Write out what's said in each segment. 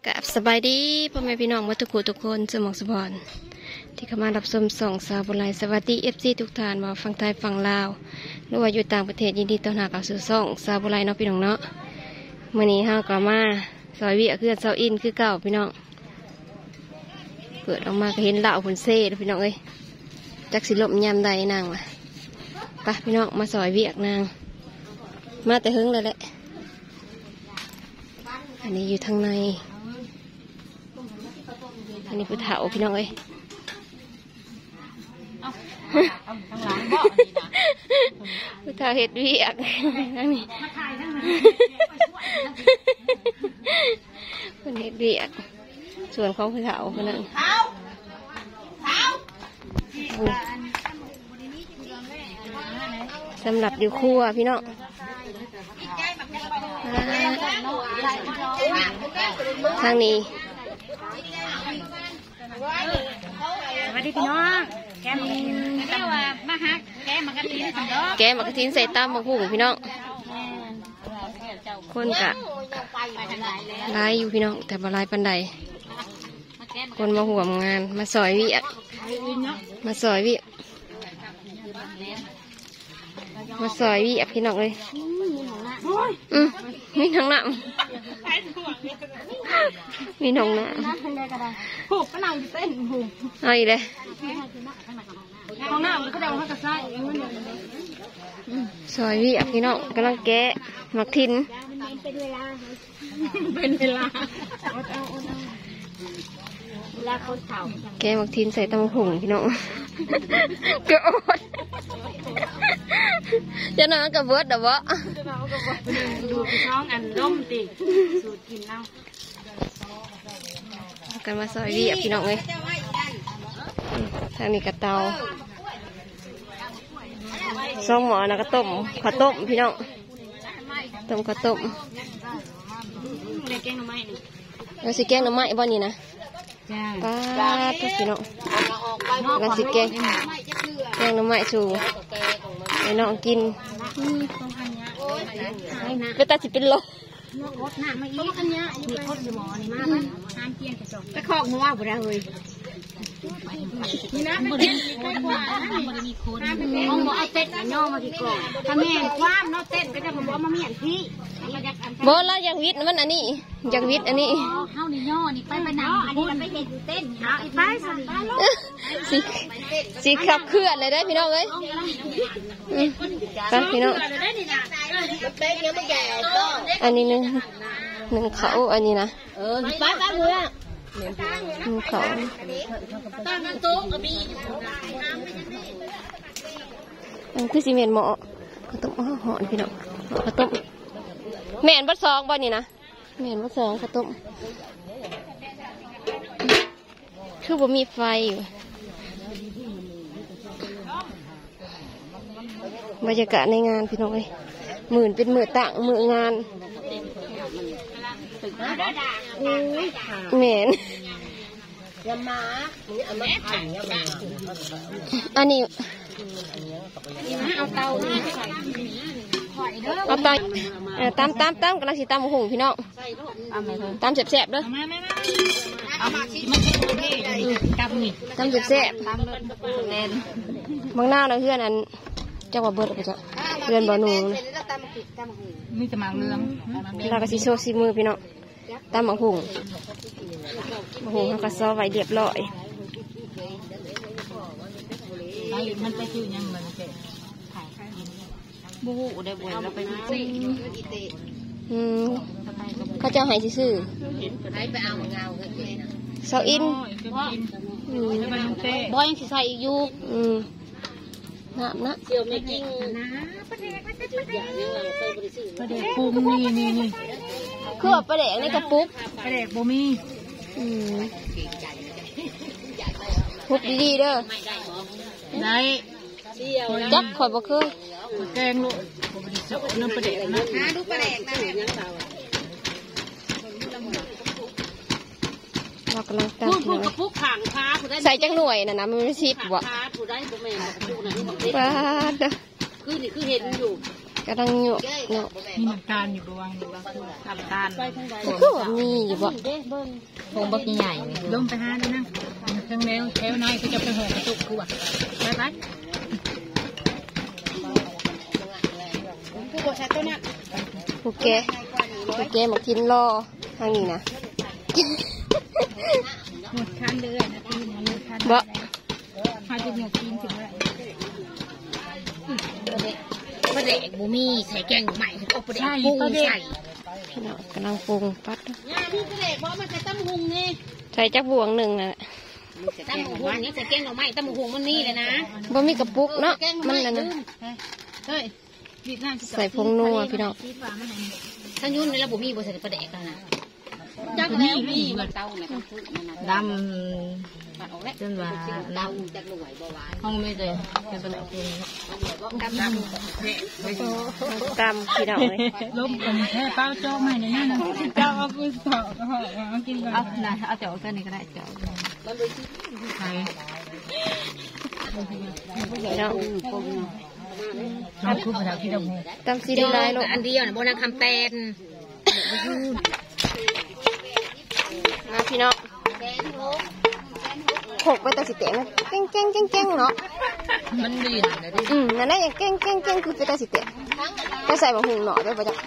กับสบายดีพ่อแม่พี่น้องวัตถุทุกคนสมองสุพรที่เข้ามารับชมส่องสาวบุไลสวัสดีFCทุกท่านว่าฟังไทยฟังลาวหรือว่าอยู่ต่างประเทศยินดีต้อนรับเข้าสู่ส่องสาวบุไลเนาะพี่น้องเนาะมื้อนี้เฮาก็มาซอยเวียคือเซาอินคือเก่าพี่น้องเปิดออกมาก็เห็นเหล่าผลเซ่พี่น้องเอ้ยจักสิลบยามใดนางว่ะไปพี่น้องมาซอยเวียกนางมาแต่หึงเลยแหละอันนี้อยู่ทางในอันนี้ผู้เฒ่าพี่น้องเอ้ยผู้เฒ่าเฮ็ดเวียกอันนี้คนเฮ็ดเวียกส่วนของผู้เฒ่าคนนั้นสำหรับอยู่ครัวพี่น้องทางนี้สวัสดีพี่น้องแกมเรียกว่ามาฮักแกมกระทินแกมกระทินใส่ตั้มมะพุ่งพี่น้องคนกะลายอยู่พี่น้องแต่บ่ลายปันใดคนมาห่วงงานมาซอยวิมาซอยวิมาซอยวิพี่น้องเลยมีทั้งหนังมีทั้งหนังผูกก็นั่งเต้นผูกเอาอีกเลยของหน้ามันก็เดาเขากระซ่ซอยวิพี่น้องกำลังแกะหมักทินเป็นเวลาเขาเผาแกะหมักทินใส่ตะมผงพี่น้องเกอดจะนอนกับเบิร์ดเดี๋ยววะดูพี่น้องอันร่มติสูตรกินเล่ากันมาซอยวิพี่น้องเลยทางนี้กระเตาซ่องหมอนะกระต้มข้าวต้มพี่น้องต้มข้าวต้มเราสิแกงหน่อไม้บ้านนี้นะป้าทุกพี่น้องเราสิแกงหน่อไม้ชูให้น้องกินก็ตัดสิเป็นโลไปคอกงัวบุระเฮ้ยนี่นะบุรีกว่ามีคนมองบอกเอาเต้นย่อมาที่ก่อนถ้าแม่ความเนาะเต้นก็จะมาบอกมาเมียนพี่บอลแล้วอยากวิทย์มันอันนี้อยากวิทย์อันนี้เฮานี่ย่อนี่ไปหนังอันนี้มันไปเห็นเต้นเอาอีกไปสิขับเคลื่อนเลยได้พี่น้องเอ้ยไปพี่น้องอันนี้หนึ่งเขาอันนี้นะไปมือเขาตั้งโต๊ะก็มีคือซีเมนต์หมอกระต้มหอนพี่น้องกระต้มแม่นบัดซองบ่นี่นะแม่นบัดซองกระต้มคือบ่มีไฟอยู่บรรยากาศในงานพี่น้องเอ้ยหมื่นเป็นหมื่นต่างหมื่นงานเหม็นอันนี้เอาเตาตั้มกำลังสิตั้มหุ่งพี่น้องตั้มแสบๆเด้อตั้มแสบบางหน้าเราเพื่อนอันเจ้าว่าเบิร์ดก็จะเพื่อนบ่อนูมีแต่หมากเรื่องเราก็สิโชว์ซีมือพี่น้องตั้มหุ่งเขาก็ซ้อไว้เรียบร้อยมันไปชื่อยังเหมือนเจ๊บูได้บวยเราไปดูสิเขาจะให้ซื่อไปเอาเงาเสาอินบอยยังสิใส่อยู่น้ำนะเสี่ยวไม่กิ้งนะประเด็กปูนี่คือประเด็กในกระปุกประเด็กบูมีพุกดีๆเด้อได้จักข่อยบ่เคยแกงลูกน้ำประเด็กนะดูประเด็กนะเรากำลังตั้งพูดกับพูดขังพาใส่จังหน่วยนะมันไม่ชิบวะผู้ได้บ่แม่นผู้นั้นป้าเด้อคือนี่คือเห็นอยู่กำลังหยกเนาะมีน้ำตาลอยู่บ้างอยู่บ้างน้ำตาลคือว่ามีอยู่บ่พงบักใหญ่ลงไปหาด้วยนะเครื่องแล้วแถวในก็จะไปห่อกระตุกคือว่าไปไปผู้บริษัทตัวนี้โอเคหมกทินรอทางนี้นะหมดคันเลยนะพี่หมดคันบ่พาจะหมดกินถึงไรประเด็กบุมีใส่แกงใหม่ก็ประเด็กปุ้งใส่พี่น้องกำลังปรุงปัดนี่ประเด็กบอกมันใส่ตั้มหุงนี่ใส่จักบวงหนึ่งน่ะตั้มหุงนี่ใส่แกงใหม่ตั้มหุงมันนี่เลยนะบ่มีกระปุกเนาะมันน่ะนะเฮ้ยใส่ผงนัวพี่น้องท่านยุ่นในระบบมีบริษัทประเด็กกันนะจักแล้วมีเต้าเนี่ยดำจนว่าดำจากหน่วยบวานห้องไม่เลยเป็นประเด็กดำตำพี่น้องเลยล้มกันแค่เป้าโจ้ใหม่ในนั้นนะเจ้าเอาไปสอบเอากินก่อนเอาไหนเอาเจ้ากันนี่ก็ได้เจ้าใครพี่น้องน้ำคุกภาษาที่เราตำซีดีไลน์ลูกอันเดียวนะโบนังคำเต้นมาพี่น้องหกไปแต่สิเตะนะเก้งเนาะมันดีนะเดี๋ยวดินั่นน่ะอย่างเก้งคือไปแต่สิเตะไปใส่บะหุงเนาะด้วยปะจ๊ะ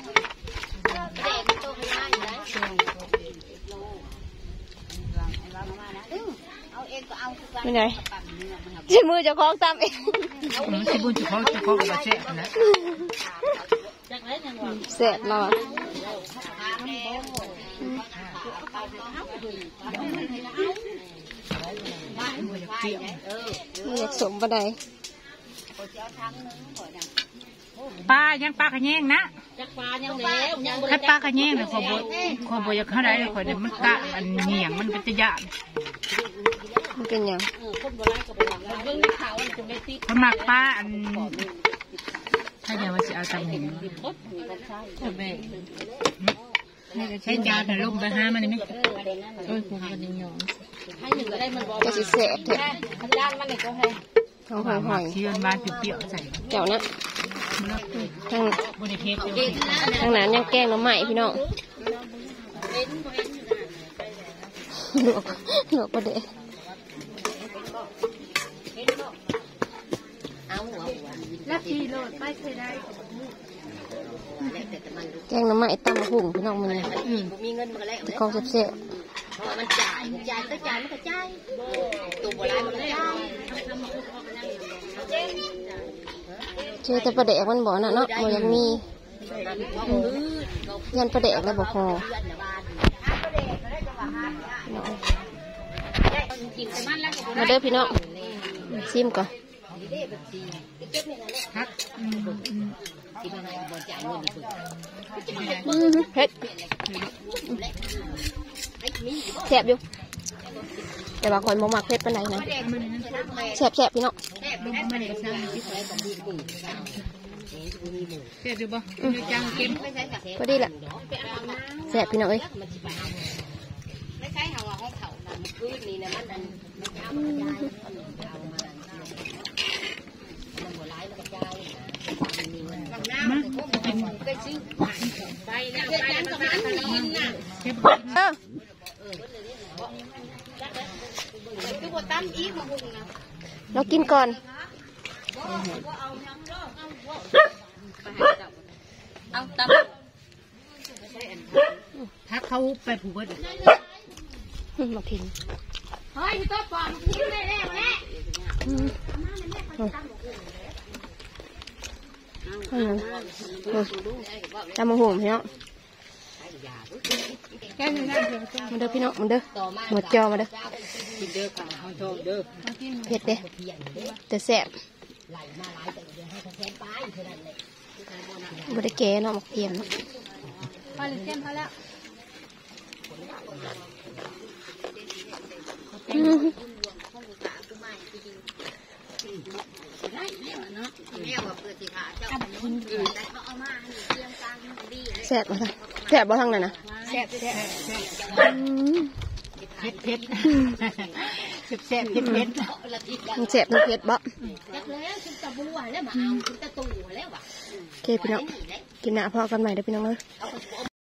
ไม่ไงใช้มือจะคล้องตามเองมันสิบุญจะเขากับเจ๊นะเสร็จแล้วอ่ะอยากสมบันไดปลายังปลาขะแยงนะให้ปลาขะแยงเลยขอบอยากเข้าได้เลยขอเดี๋ยวมันกะอันเหนียงมันเป็นจะยากมันเป็นยังคนหมักปลาอันถ้าอย่างว่าจะเอาตังหินใช้จานแต่ลมไปห้ามันเลยไหมโอ้ยคุณกันยอมจะสิเสร็จเถอะท้องหอยเชื่อบ้านเปรี้ยวใส่เจ้านะทั้งบริเพชรทั้งนั้นยังแกงน้ำใหม่พี่น้องหลวกประเดะแกงน้ำใหม่ตำหุ่งพี่น้องมันกองเสียบมันจ่ายมันก็จ่ายตัวโบราณมันก็จ่ายเชื่อแต่ประเดะมันบอกนะเนาะมันยังมียันประเดะแล้วบอกพอมาเด้อพี่น้องชิมก่อนเผ็ดแซ่บอยู่แต่ว่าคอยมองมักเผ็ดปานใดนะแซ่บพี่น้องเสียดูบ่จังเก็บพอดีแหละแซ่บพี่น้องเอ้ยไม่ใช่เขาห้องเขามันคืนนี่นะมันไปซื้อไปแล้วไปแล้วก็มันกินน่ะคือบ่ตั้มอีกมาหุงนะเรากินก่อนเอาตั้มถ้าเขาไปผูกไว้มาพินเฮ้ยตัวปลอมทิ้งได้แล้วแหละจำมาหุ่มพี่น้องมันเด้อพี่น้องมันเด้อหมดจอมาเด้อเผ็ดเด้แต่แซ่บบ่ได้แก่เนาะหมกเทียมเนาะพอแล้วแซ่บบ่แซ่บบ่ทั้งนั้นนะแซ่บเผ็ดแซ่บเผ็ดมันเจ็บมันเผ็ดบ่จักแล้วคุณตะบัวแล้วมาเอาคุณตะตู่แล้วว่ะโอเคพี่น้องกินหน้าพอกันใหม่เด้อพี่น้องเอ้ย